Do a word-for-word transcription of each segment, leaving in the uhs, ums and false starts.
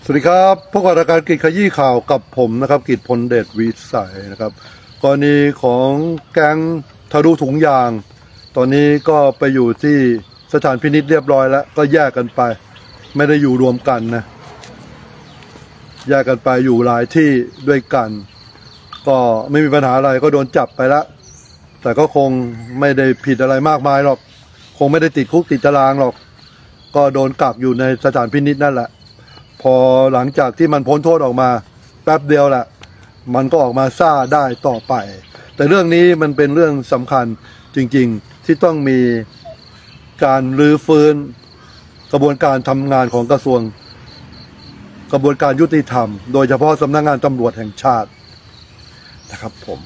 สวัสดีครับพบกับรายการกิจขยี้ข่าวกับผมนะครับกิจพลเดชวิสัยนะครับกรณีของแก๊งทะลุถุงยางตอนนี้ก็ไปอยู่ที่สถานพินิจเรียบร้อยแล้วก็แยกกันไปไม่ได้อยู่รวมกันนะแยกกันไปอยู่หลายที่ด้วยกันก็ไม่มีปัญหาอะไรก็โดนจับไปแล้วแต่ก็คงไม่ได้ผิดอะไรมากมายหรอกคงไม่ได้ติดคุกติดตารางหรอกก็โดนกักอยู่ในสถานพินิจนั่นแหละพอหลังจากที่มันพ้นโทษออกมาแป๊บเดียวแหละมันก็ออกมาซ่าได้ต่อไปแต่เรื่องนี้มันเป็นเรื่องสำคัญจริงๆที่ต้องมีการรื้อฟื้นกระบวนการทำงานของกระทรวงกระบวนการยุติธรรมโดยเฉพาะสำนักงานตำรวจแห่งชาตินะครับผม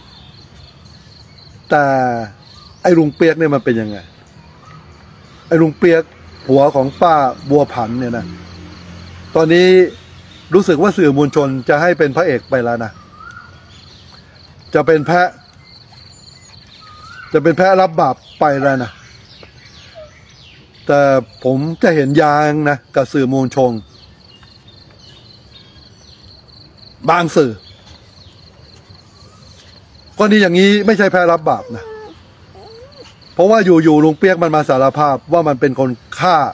แต่ไอ้ลุงเปียกเนี่ยมันเป็นยังไงไอ้ลุงเปียกผัวของป้าบัวผันเนี่ยนะตอนนี้รู้สึกว่าสื่อมวลชนจะให้เป็นพระเอกไปแล้วนะจะเป็นแพะจะเป็นแพะรับบาปไปแล้วนะแต่ผมจะเห็นยางนะกับสื่อมวลชนบางสื่อก็นี่อย่างนี้ไม่ใช่แพะรับบาปนะเพราะว่าอยู่ๆลุงเปียกมันมาสารภาพว่ามันเป็นคนฆ่า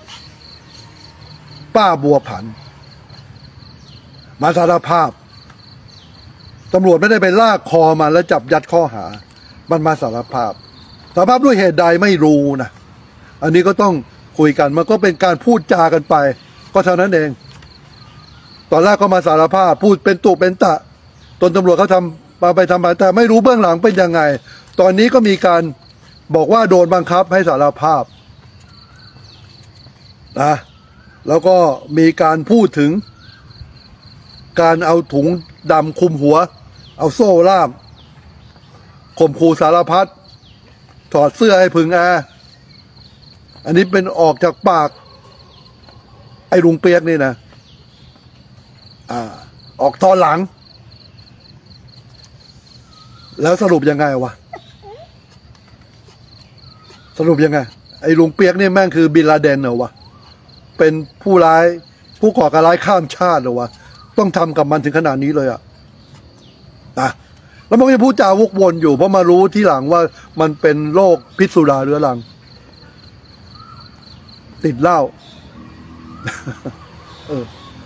ป้าบัวผันมาสารภาพตำรวจไม่ได้ไปลากคอมันแล้วจับยัดข้อหามันมาสารภาพสารภาพด้วยเหตุใดไม่รู้นะอันนี้ก็ต้องคุยกันมันก็เป็นการพูดจากันไปก็เท่านั้นเองตอนแรกก็มาสารภาพพูดเป็นตุเป็นตะตนตำรวจเขาทำมาไปทำมาแต่ไม่รู้เบื้องหลังเป็นยังไงตอนนี้ก็มีการบอกว่าโดนบังคับให้สารภาพนะแล้วก็มีการพูดถึงการเอาถุงดำคลุมหัวเอาโซ่ล่ามข่มขู่สารพัดถอดเสื้อให้ผึ่งแอร์อันนี้เป็นออกจากปากไอ้ลุงเปียกนี่นะอ่าออกตอนหลังแล้วสรุปยังไงวะสรุปยังไงไอ้ลุงเปียกนี่แม่งคือบินลาเดนเหรอวะเป็นผู้ร้ายผู้ก่อการร้ายข้ามชาติเหรอวะต้องทำกับมันถึงขนาดนี้เลยอ่ะนะแล้วมันก็จะพูดจาวกวนอยู่เพราะมารู้ที่หลังว่ามันเป็นโรคพิษสุราเรื้อรังติดเหล้าเออ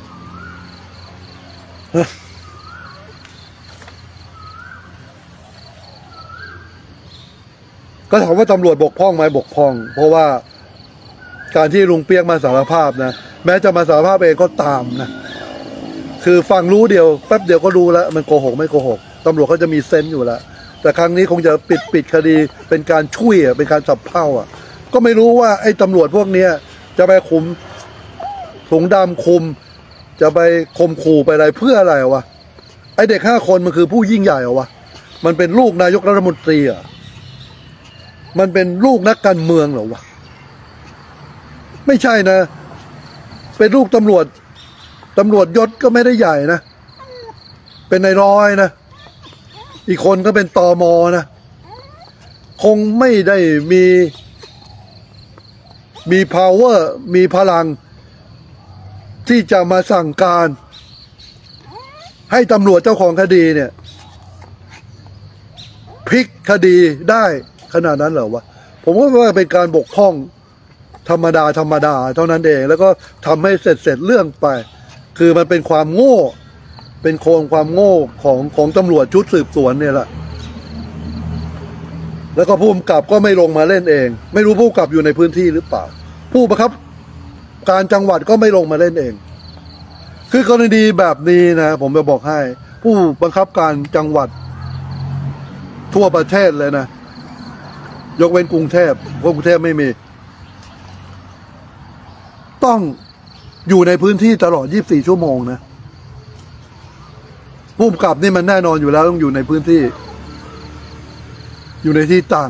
ก็ถามว่าตำรวจบกพร่องไหมบกพร่องเพราะว่าการที่ลุงเปียกมาสารภาพนะแม้จะมาสารภาพเองก็ตามนะคือฟังรู้เดียวแป๊บเดียวก็รู้แล้วมันโกหกไม่โกหกตำรวจเขาจะมีเซนส์อยู่แล้วแต่ครั้งนี้คงจะปิดปิดคดีเป็นการช่วยอ่ะเป็นการสับเพ่าอ่ะก็ไม่รู้ว่าไอ้ตำรวจพวกเนี้ยจะไปคุมถุงดำคุมจะไปข่มขู่ไปอะไรเพื่ออะไรวะไอ้เด็กห้าคนมันคือผู้ยิ่งใหญ่เหรอวะมันเป็นลูกนายกรัฐมนตรีอ่ะมันเป็นลูกนักการเมืองเหรอวะไม่ใช่นะเป็นลูกตำรวจตำรวจยศก็ไม่ได้ใหญ่นะเป็นนายร้อยนะอีกคนก็เป็นตม.นะคงไม่ได้มีมี power มีพลังที่จะมาสั่งการให้ตำรวจเจ้าของคดีเนี่ยพลิกคดีได้ขนาดนั้นเหรอวะผมว่าเป็นการบกพร่องธรรมดาธรรมดาเท่านั้นเองแล้วก็ทำให้เสร็จเสร็จเรื่องไปคือมันเป็นความโง่เป็นโครงความโง่ของของตำรวจชุดสืบสวนเนี่ยแหละแล้วก็ผู้กำกับก็ไม่ลงมาเล่นเองไม่รู้ผู้กำกับอยู่ในพื้นที่หรือเปล่าผู้บังคับการจังหวัดก็ไม่ลงมาเล่นเองคือกรณีแบบนี้นะผมจะบอกให้ผู้บังคับการจังหวัดทั่วประเทศเลยนะยกเว้นกรุงเทพเพราะกรุงเทพไม่มีต้องอยู่ในพื้นที่ตลอดยี่สิบสี่ชั่วโมงนะผู้กำกับนี่มันแน่นอนอยู่แล้วต้องอยู่ในพื้นที่อยู่ในที่ตั้ง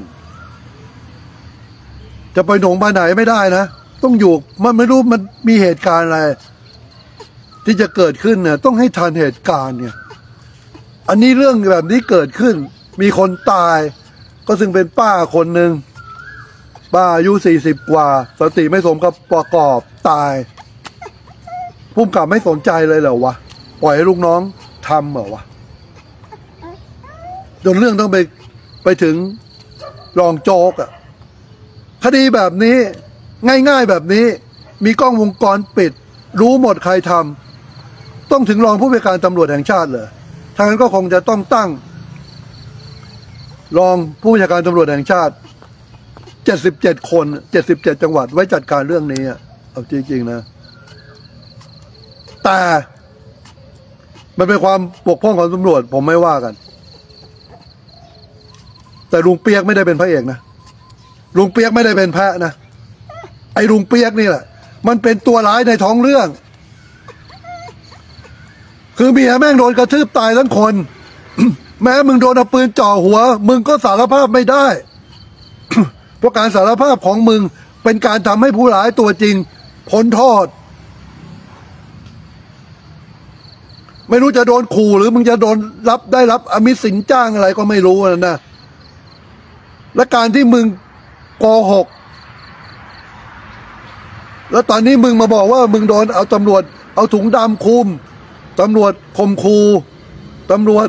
จะไปหนงไปไหนไม่ได้นะต้องอยู่มันไม่รู้มันมีเหตุการณ์อะไรที่จะเกิดขึ้นเนี่ยต้องให้ทันเหตุการณ์เนี่ยอันนี้เรื่องแบบนี้เกิดขึ้นมีคนตายก็ซึ่งเป็นป้าคนหนึ่งป้าอายุสี่สิบกว่าสติไม่สมกับประกอบตายผู้กำกับไม่สนใจเลยเหรอวะปล่อยให้ลูกน้องทำเหรอวะจนเรื่องต้องไปไปถึงรองโจ๊กอะคดีแบบนี้ง่ายๆแบบนี้มีกล้องวงจรปิดรู้หมดใครทำต้องถึงรองผู้บัญชาการตำรวจแห่งชาติเลยทางนั้นก็คงจะต้องตั้งรองผู้บัญชาการตำรวจแห่งชาติเจ็ดสิบเจ็ดคนเจ็ดสิบเจ็ดจังหวัดไว้จัดการเรื่องนี้อะเอาจริงๆนะแต่มันเป็นความบกพร่องของตำรวจผมไม่ว่ากันแต่ลุงเปียกไม่ได้เป็นพระเอกนะลุงเปียกไม่ได้เป็นแพะนะไอ้ลุงเปียกนี่แหละมันเป็นตัวร้ายในท้องเรื่องคือเมียแม่งโดนกระทืบตายทั้งคน แม้มึงโดนเอาปืนจ่อหัวมึงก็สารภาพไม่ได้ เพราะการสารภาพของมึงเป็นการทำให้ผู้ร้ายตัวจริงพ้นโทษไม่รู้จะโดนขู่หรือมึงจะโดนรับได้รับอมิตสินจ้างอะไรก็ไม่รู้นะนะและการที่มึงโกหกแล้วตอนนี้มึงมาบอกว่ามึงโดนเอาตำรวจเอาถุงดำคุมตำรวจข่มขู่ตำรวจ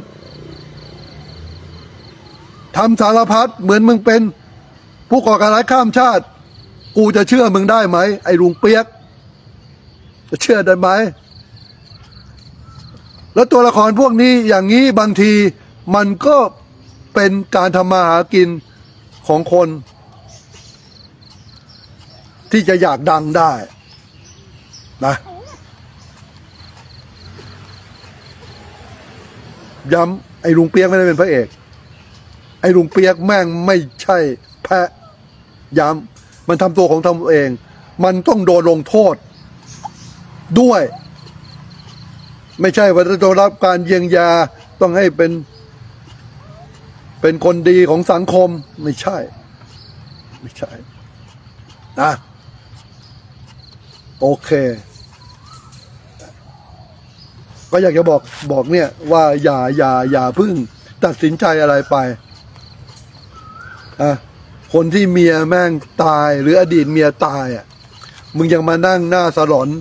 ทำสารพัดเหมือนมึงเป็นผู้ก่อการร้ายข้ามชาติกูจะเชื่อมึงได้ไหมไอ้ลุงเปียกจะเชื่อได้ไหมแล้วตัวละครพวกนี้อย่างนี้บางทีมันก็เป็นการทำมาหากินของคนที่จะอยากดังได้นะย้ำไอ้ลุงเปียกไม่ได้เป็นพระเอกไอ้ลุงเปียกแม่งไม่ใช่แพะย้ำมันทำตัวของทำเองมันต้องโดนลงโทษด้วยไม่ใช่ว่าจะรับการเยียวยาต้องให้เป็นเป็นคนดีของสังคมไม่ใช่ไม่ใช่นะโอเคก็อยากจะบอกบอกเนี่ยว่าอย่าอย่าอย่าพึ่งตัดสินใจอะไรไปอ่ะคนที่เมียแม่งตายหรืออดีตเมียตายอ่ะมึงยังมานั่งหน้าสลอน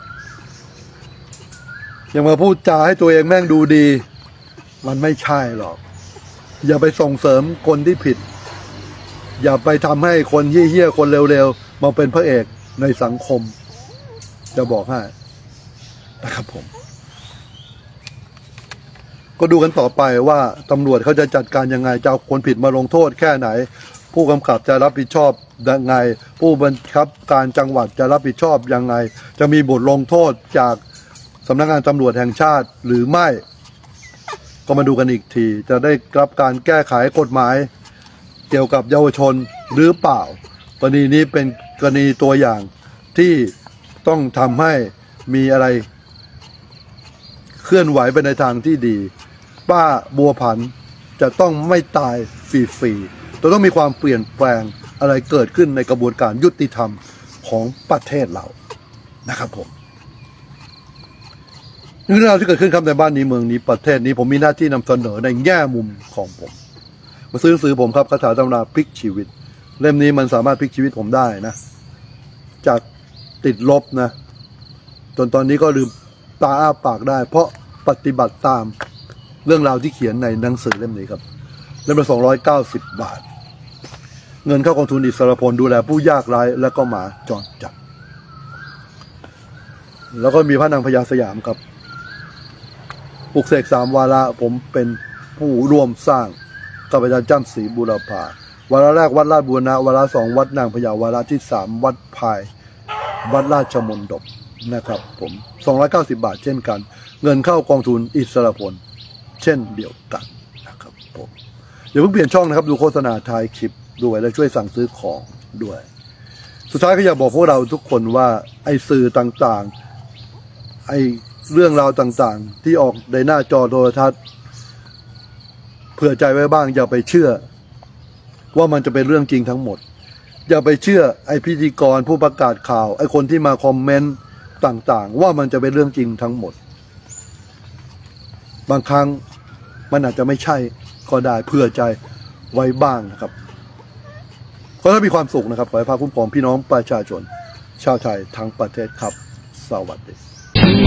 ยังมาพูดจาให้ตัวเองแม่งดูดีมันไม่ใช่หรอกอย่าไปส่งเสริมคนที่ผิดอย่าไปทำให้คนเหี้ยๆคนเร็วๆมาเป็นพระเอกในสังคมจะบอกให้นะครับผมก็ดูกันต่อไปว่าตำรวจเขาจะจัดการยังไงจะเอาคนผิดมาลงโทษแค่ไหนผู้กำกับจะรับผิดชอบยังไงผู้บังคับการจังหวัดจะรับผิดชอบยังไงจะมีบทลงโทษจากสำนักงานตำรวจแห่งชาติหรือไม่ก็มาดูกันอีกทีจะได้รับการแก้ไขกฎหมายเกี่ยวกับเยาวชนหรือเปล่ากรณีนี้เป็นกรณีตัวอย่างที่ต้องทำให้มีอะไรเคลื่อนไหวไปในทางที่ดีป้าบัวผันจะต้องไม่ตายฟรีๆจะต้องมีความเปลี่ยนแปลงอะไรเกิดขึ้นในกระบวนการยุติธรรมของประเทศเรานะครับผมเรื่องราวที่เกิดขึ้นครับในบ้านนี้เมืองนี้ประเทศนี้ผมมีหน้าที่นำเสนอในแง่มุมของผมมาซื้อซื้อผมครับคาถาตำราพลิกชีวิตเล่มนี้มันสามารถพลิกชีวิตผมได้นะจากติดลบนะจนตอนนี้ก็ลืมตาอ้าปากได้เพราะปฏิบัติตามเรื่องราวที่เขียนในหนังสือเล่มนี้ครับเล่มละสองร้อยเก้าสิบบาทเงินเข้ากองทุนอิสรพลดูแลผู้ยากไร้และก็หมาจรจัดแล้วก็มีพระนางพญาสยามครับปลุกเสกสามวาระผมเป็นผู้ร่วมสร้างกับอาจารย์จ้ำศรีบูรพาวาระแรกวัดราชบูรณะวาระสองวัดนางพญาวาระที่สามวัดพายวัดราชมนดบนะครับผมสองร้อยเก้าสิบบาทเช่นกันเงินเข้ากองทุนอิสรพลเช่นเดียวกันนะครับผมอย่าเพิ่งเปลี่ยนช่องนะครับดูโฆษณาท้ายคลิปด้วยและช่วยสั่งซื้อของด้วยสุดท้ายก็อยากบอกพวกเราทุกคนว่าไอ้สื่อต่างๆไอ้เรื่องราวต่างๆที่ออกในหน้าจอโทรทัศน์เผื่อใจไว้บ้างอย่าไปเชื่อว่ามันจะเป็นเรื่องจริงทั้งหมดอย่าไปเชื่อไอ้พิธีกรผู้ประกาศข่าวไอ้คนที่มาคอมเมนต์ต่างๆว่ามันจะเป็นเรื่องจริงทั้งหมดบางครั้งมันอาจจะไม่ใช่ก็ได้เผื่อใจไว้บ้างนะครับขอให้มีความสุขนะครับขอให้พาคุ้มครองพี่น้องประชาชนชาวไทยทั้งประเทศครับสวัสดี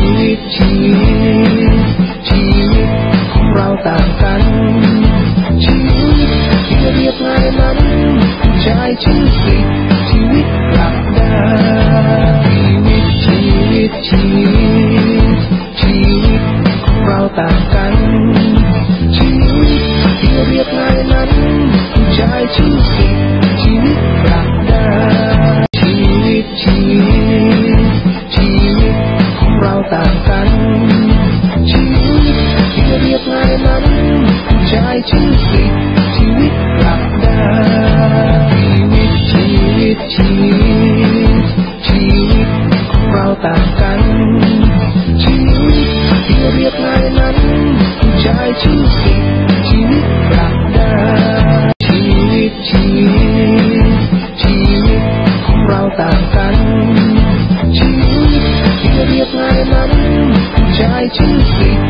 ชีวิตชีวิตของเราต่างกันชีวิตที่เรียบง่ายนั้นใช้ชื่อสิชีวิตกลับได้ชีวิตชีวิตชีวิตชีวิตของเราต่างกันชีวิตที่เรียบง่ายนั้นใช้ชื่อสิชีวิตกลับได้ชีวิตชีวิตชีวิตของเราต่างกันชีวิตที่เรียบง่ายนั้นใช้ชื่อสิชีวิตกลับได้ชีวิตชีวิตชีวิตชีวิตของเราต่างกันชีวิตที่เรียบง่ายนั้นใช้ชื่อสิชีวิตกลับได้ชีวิตชีวิตชีวิตของเราต่างกันชีวิตที่เรียบง่ายนั้นใช้ชื่อสิ